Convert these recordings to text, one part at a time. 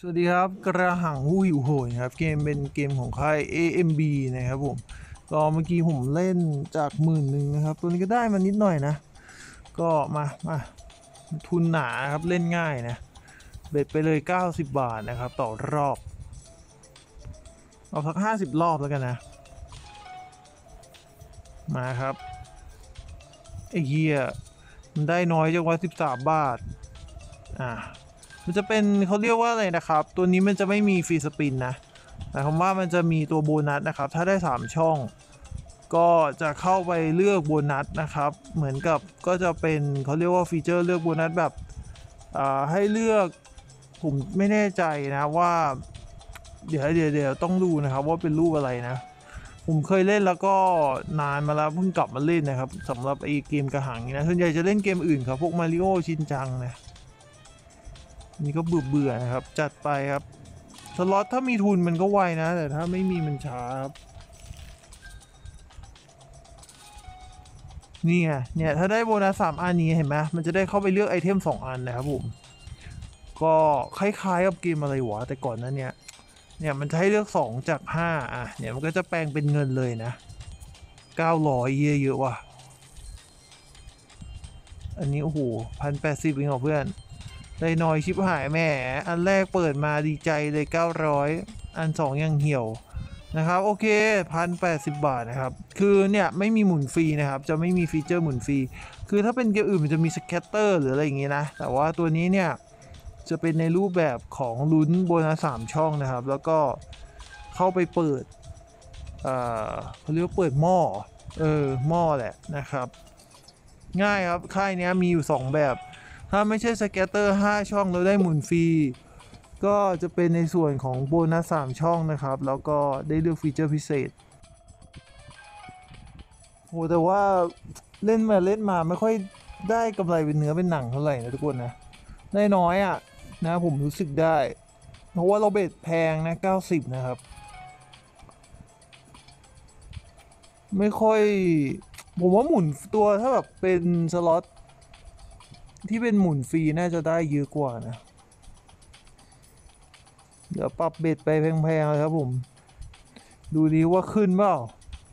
สวัสดีครับกระหังหูหิวโหยครับเกมเป็นเกมของค่าย AMB นะครับผมก็เมื่อกี้ผมเล่นจาก10,000นะครับตัวนี้ก็ได้มานิดหน่อยนะก็มาทุนหนาครับเล่นง่ายนะเบ็ดไปเลย90 บาทนะครับต่อรอบเอาสัก50 รอบแล้วกันนะมาครับไอ้เหี้ยมันได้น้อยจังวะ13 บาทมันจะเป็นเขาเรียกว่าอะไรนะครับตัวนี้มันจะไม่มีฟรีสปินนะหมายความว่ามันจะมีตัวโบนัสนะครับถ้าได้3ช่องก็จะเข้าไปเลือกโบนัสนะครับเหมือนกับก็จะเป็นเขาเรียกว่าฟีเจอร์เลือกโบนัสแบบให้เลือกผมไม่แน่ใจนะว่าเดี๋ยวต้องดูนะครับว่าเป็นรูปอะไรนะผมเคยเล่นแล้วก็นานมาแล้วเพิ่งกลับมาเล่นนะครับสำหรับไอเกมกระหังนี้นะส่วนใหญ่จะเล่นเกมอื่นครับพวกมาริโอชินจังนะนี่ก็เบื่อนะครับจัดไปครับสล็อตถ้ามีทุนมันก็ไวนะแต่ถ้าไม่มีมันช้าครับนี่ไงเนี่ยถ้าได้โบนัส3 อันนี้เห็นไหมมันจะได้เข้าไปเลือกไอเทม2 อันนะครับผมก็คล้ายๆกับเกมอะไรวะแต่ก่อนนั้นเนี่ยมันจะให้เลือก2 จาก 5เนี่ยมันก็จะแปลงเป็นเงินเลยนะ900เยอะว่ะอันนี้โอ้โห1,080เองเหรอเพื่อนได้น้อยชิบหายแม่อันแรกเปิดมาดีใจเลย900อัน2ยังเหี่ยวนะครับโอเค1,080 บาทนะครับคือเนี่ยไม่มีหมุนฟรีนะครับจะไม่มีฟีเจอร์หมุนฟรีคือถ้าเป็นเกมอื่นมันจะมีสแคตเตอร์หรืออะไรอย่างงี้นะแต่ว่าตัวนี้เนี่ยจะเป็นในรูปแบบของลุ้นโบนัส3 ช่องนะครับแล้วก็เข้าไปเปิดเขาเรียกว่าเปิดหม้อหม้อแหละนะครับง่ายครับค่ายนี้มีอยู่2 แบบถ้าไม่ใช่สแกตเตอร์5 ช่องแล้วได้หมุนฟรีก็จะเป็นในส่วนของโบนัส3 ช่องนะครับแล้วก็ได้เลือกฟีเจอร์พิเศษโหแต่ว่าเล่นมาไม่ค่อยได้กำไรเป็นเนื้อเป็นหนังเท่าไหร่นะทุกคนนะได้น้อยนะผมรู้สึกได้เพราะว่าเราเบ็ดแพงนะ90นะครับไม่ค่อยผมว่าหมุนตัวถ้าแบบเป็นสล็อตที่เป็นหมุนฟรีน่าจะได้เยอะกว่านะเดี๋ยวปรับเบ็ดไปแพงๆเลยครับผมดูดีว่าขึ้นเปล่า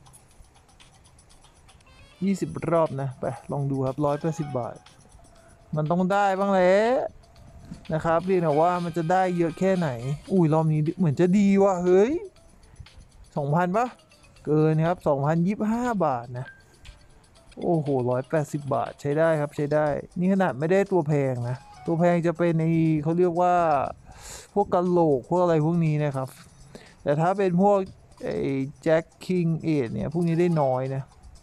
20 รอบนะไปลองดูครับ180 บาทมันต้องได้บ้างแหละนะครับเรียกนะว่ามันจะได้เยอะแค่ไหนอุ้ยรอบนี้เหมือนจะดีว่ะเฮ้ย2,000ปะเกินครับ2,025 บาทนะโอ้โห180 บาทใช้ได้ครับใช้ได้นี่ขนาดไม่ได้ตัวแพงนะตัวแพงจะเป็นในเขาเรียกว่าพวกกะโหลกพวกอะไรพวกนี้นะครับแต่ถ้าเป็นพวกไอ้แจ็คคิงเอทเนี่ยพวกนี้ได้น้อยนะ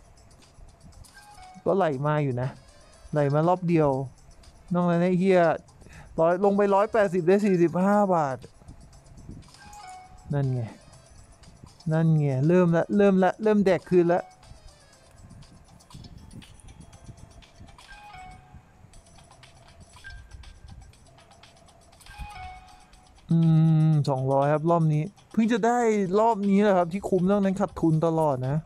ก็ไหลมาอยู่นะไหลมารอบเดียวนอกนั้นไอ้เฮียลงไป180ได้45 บาทนั่นไงเริ่มละเริ่มแดกคืนละ200ครับรอบนี้เพิ่งจะได้รอบนี้แหละครับที่คุ้มเรื่องนั้นขาดทุนตลอดนะ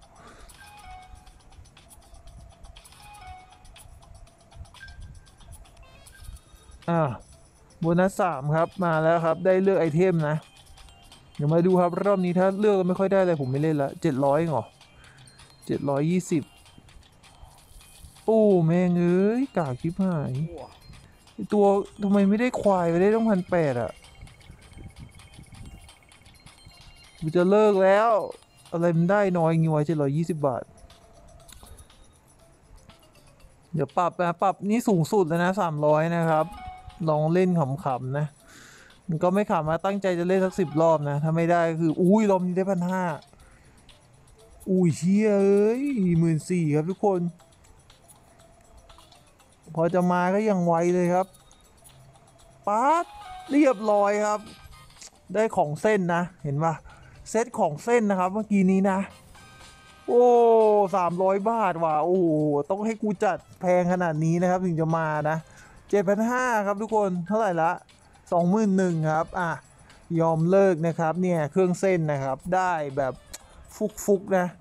โบนัส3ครับมาแล้วครับได้เลือกไอเทมนะเดี๋ยวมาดูครับรอบนี้ถ้าเลือกแล้วไม่ค่อยได้อะไรผมไม่เล่นละ700เหรอ720โอ้แม่งเอ้ยกากชิบหายตัวทำไมไม่ได้ควายไปได้ต้อง1,800กูจะเลิกแล้วอะไรมันได้น้อยงี้วะ720 บาทเดี๋ยวปรับนี่สูงสุดแล้วนะ300นะครับลองเล่นขำๆนะมันก็ไม่ขำมาตั้งใจจะเล่นสัก10 รอบนะถ้าไม่ได้คืออุ้ยรอบนี้ได้1,500อุ้ยเชี่ยเอ้ย14,000ครับทุกคนพอจะมาก็ยังไวเลยครับป๊าดเรียบร้อยครับได้ของเส้นนะเห็นปะเซตของเส้นนะครับเมื่อกี้นี้นะโอ้300 บาทว่ะโอ้โหต้องให้กูจัดแพงขนาดนี้นะครับถึงจะมานะ7,500ครับทุกคนเท่าไหร่ละ21,000ครับยอมเลิกนะครับเนี่ยเครื่องเส้นนะครับได้แบบฟุกนะ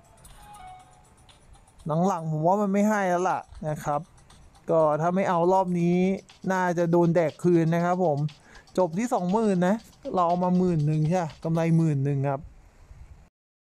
หลังๆผมว่ามันไม่ให้แล้วล่ะนะครับก็ถ้าไม่เอารอบนี้น่าจะโดนแดกคืนนะครับผมจบที่ 20,000นะเราเอามา10,000ใช่ปะกำไร10,000ครับ